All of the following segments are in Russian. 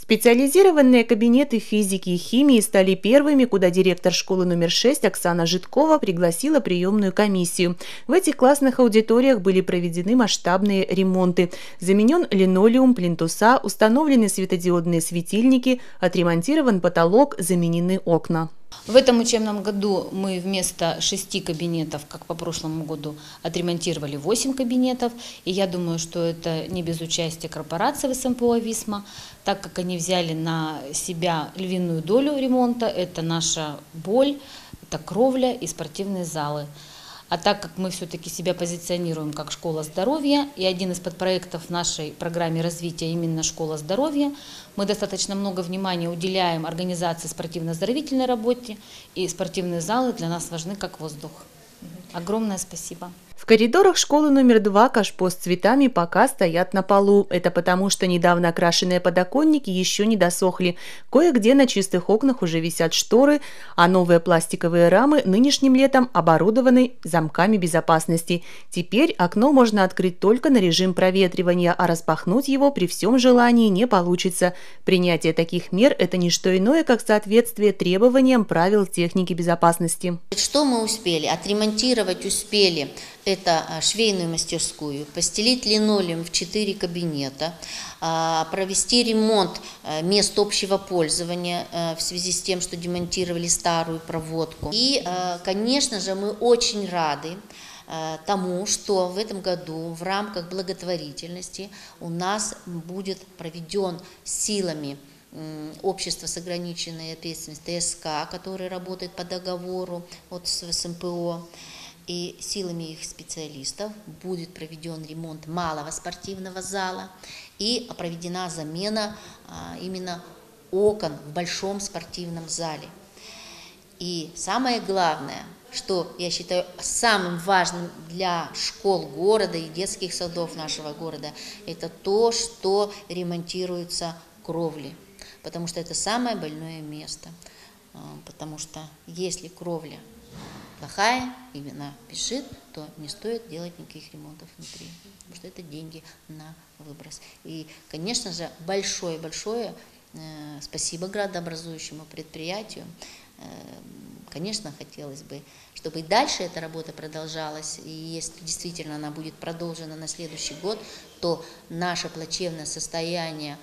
Специализированные кабинеты физики и химии стали первыми, куда директор школы номер 6 Оксана Жидкова пригласила приемную комиссию. В этих классных аудиториях были проведены масштабные ремонты. Заменен линолеум, плинтуса, установлены светодиодные светильники, отремонтирован потолок, заменены окна. В этом учебном году мы вместо 6 кабинетов, как по прошлому году, отремонтировали 8 кабинетов. И я думаю, что это не без участия корпорации СМПО «Висма», так как они взяли на себя львиную долю ремонта. Это наша боль, это кровля и спортивные залы. А так как мы все-таки себя позиционируем как школа здоровья, и один из подпроектов в нашей программе развития именно школа здоровья, мы достаточно много внимания уделяем организации спортивно-оздоровительной работе, и спортивные залы для нас важны как воздух. Огромное спасибо. В коридорах школы номер 2 кашпо с цветами пока стоят на полу. Это потому, что недавно окрашенные подоконники еще не досохли. Кое-где на чистых окнах уже висят шторы, а новые пластиковые рамы нынешним летом оборудованы замками безопасности. Теперь окно можно открыть только на режим проветривания, а распахнуть его при всем желании не получится. Принятие таких мер – это не что иное, как соответствие требованиям правил техники безопасности. Что мы успели? Отремонтировать успели. Это швейную мастерскую, постелить линолеум в 4 кабинета, провести ремонт мест общего пользования в связи с тем, что демонтировали старую проводку. И, конечно же, мы очень рады тому, что в этом году в рамках благотворительности у нас будет проведен силами общество с ограниченной ответственностью ТСК, который работает по договору с СМПО, и силами их специалистов будет проведен ремонт малого спортивного зала и проведена замена именно окон в большом спортивном зале. И самое главное, что я считаю самым важным для школ города и детских садов нашего города, это то, что ремонтируются кровли, потому что это самое больное место, потому что если кровля плохая, именно пишет, то не стоит делать никаких ремонтов внутри, потому что это деньги на выброс. И, конечно же, большое-большое спасибо градообразующему предприятию. Конечно, хотелось бы, чтобы и дальше эта работа продолжалась, и если действительно она будет продолжена на следующий год, то наше плачевное состояние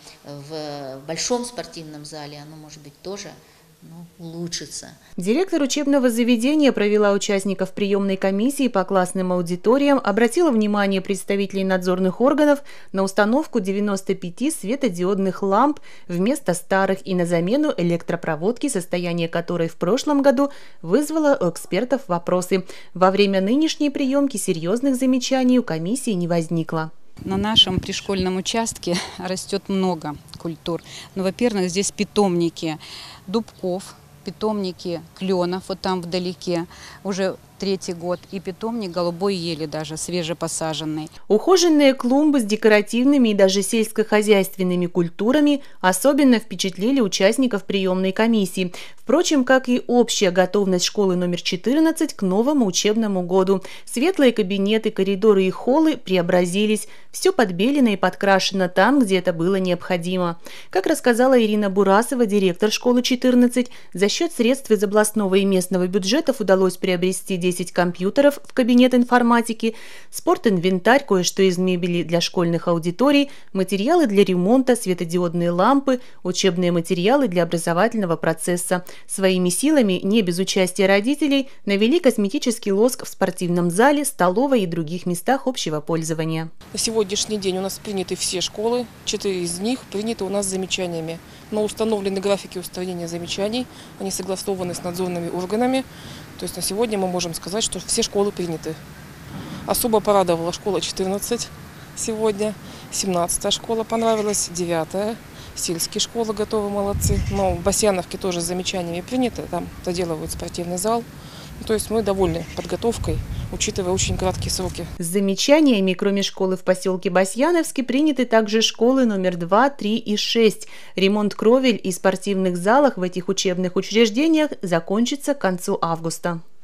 в большом спортивном зале, оно может быть тоже улучшится. Директор учебного заведения провела участников приемной комиссии по классным аудиториям, обратила внимание представителей надзорных органов на установку 95 светодиодных ламп вместо старых и на замену электропроводки, состояние которой в прошлом году вызвало у экспертов вопросы. Во время нынешней приемки серьезных замечаний у комиссии не возникло. На нашем пришкольном участке растет много культур. Во-первых, здесь питомники дубков, питомники кленов, вот там вдалеке, уже 3-й год, и питомник голубой ели даже, свежепосаженный. Ухоженные клумбы с декоративными и даже сельскохозяйственными культурами особенно впечатлили участников приемной комиссии. Впрочем, как и общая готовность школы номер 14 к новому учебному году. Светлые кабинеты, коридоры и холлы преобразились. Все подбелено и подкрашено там, где это было необходимо. Как рассказала Ирина Бурасова, директор школы 14, за счет средств из областного и местного бюджетов удалось приобрести 10 компьютеров в кабинет информатики, спортинвентарь, кое-что из мебели для школьных аудиторий, материалы для ремонта, светодиодные лампы, учебные материалы для образовательного процесса. Своими силами, не без участия родителей, навели косметический лоск в спортивном зале, столовой и других местах общего пользования. На сегодняшний день у нас приняты все школы, 4 из них приняты у нас с замечаниями. Но установлены графики устранения замечаний, они согласованы с надзорными органами. То есть на сегодня мы можем сказать, что все школы приняты. Особо порадовала школа 14 сегодня, 17-я школа понравилась, 9-я, сельские школы готовы, молодцы. Но в Басьяновке тоже с замечаниями приняты, там доделывают спортивный зал. То есть мы довольны подготовкой, учитывая очень краткие сроки. С замечаниями, кроме школы в поселке Басьяновске, приняты также школы номер 2, 3 и 6. Ремонт кровель и спортивных залах в этих учебных учреждениях закончится к концу августа.